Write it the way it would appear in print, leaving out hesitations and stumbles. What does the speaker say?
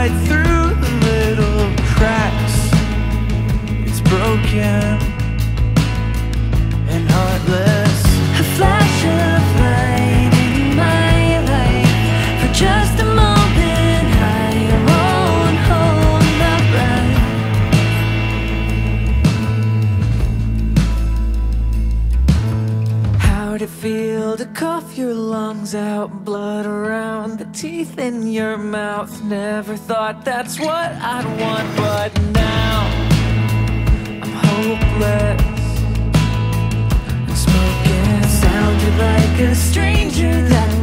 right through the little cracks. It's broken and heartless. A flash of light in my life for just a moment. I won't hold my breath. How'd it feel to cough your lungs out, blood around the teeth in your mouth? Never thought that's what I'd want, but now I'm hopeless. Smoking sounded like a stranger that